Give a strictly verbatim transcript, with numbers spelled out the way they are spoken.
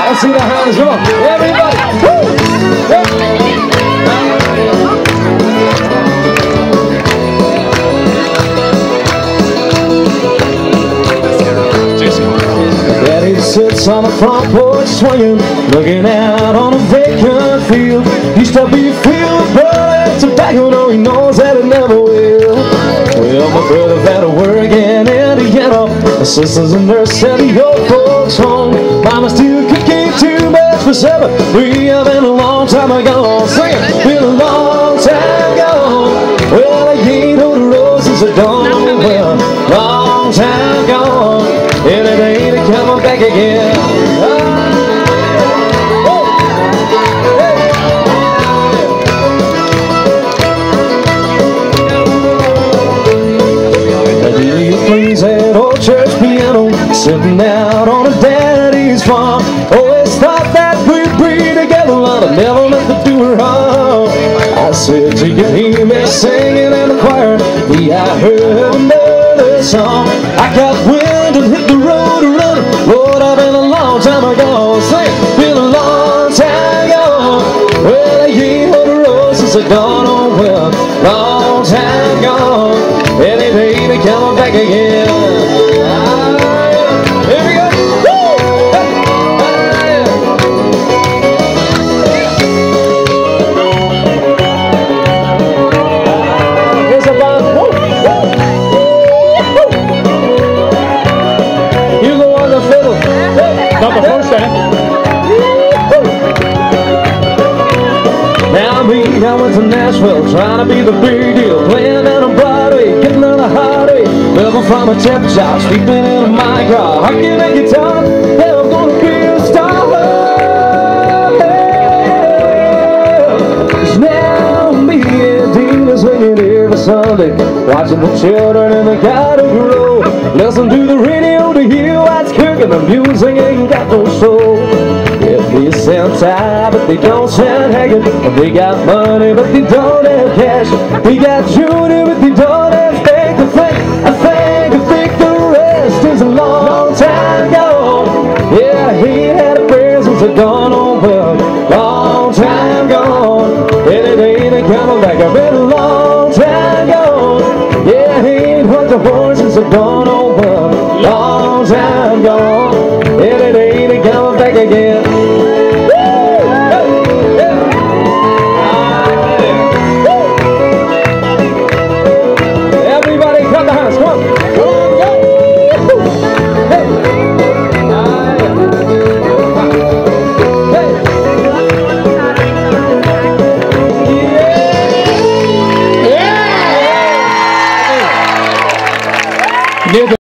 Let's see the hands, come on, everybody. Woo! Daddy sits on the front porch swinging, looking out on a vacant field. Used to be filled with blood and tobacco, no, he knows that it never will. Well, my brother had to work in Indiana. My sister's a nurse, sent the old folks home. Mama's still cooking too much for supper. We have been a long time ago. Sing it, been a long time ago. Well, I ain't on the road since I don't know well. Long time gone, and it ain't coming back again. Oh. That old church piano sitting out on a daddy's farm. Always thought that we'd be together, but I never meant to do her harm. I said, do you hear me singing in the choir? Yeah, I heard another song. I got wind and hit the road running. Lord, I've been a long time ago. Say, been a long time ago. Well, I ain't on the road since I don't know well. Long time gone, and it ain't coming back again. Here we go. Woo! Here's a band. Woo! You go on the fiddle. Not the first time. Now me, I went to Nashville, trying to be the big deal, playing out on Broadway, getting on the highway, living from a tip job, sleeping in a mine car, hucking a guitar. Yeah, I'm gonna be a star. Cause now me and Dean is swinging every Sunday, watching the children in the garden grow. Listen to the radio to hear what's cooking, the music ain't got no soul. They sound tired, but they don't sound haggard. They got money, but they don't have cash. They got jewelry, but they don't have faith. I think, I think, I think the rest is a long time gone. Yeah, he had a presence that gone on well. Long time gone, and it ain't coming back. I've been a long time gone. Yeah, he ain't what the horses have gone on well. Long time gone, and it ain't coming back again.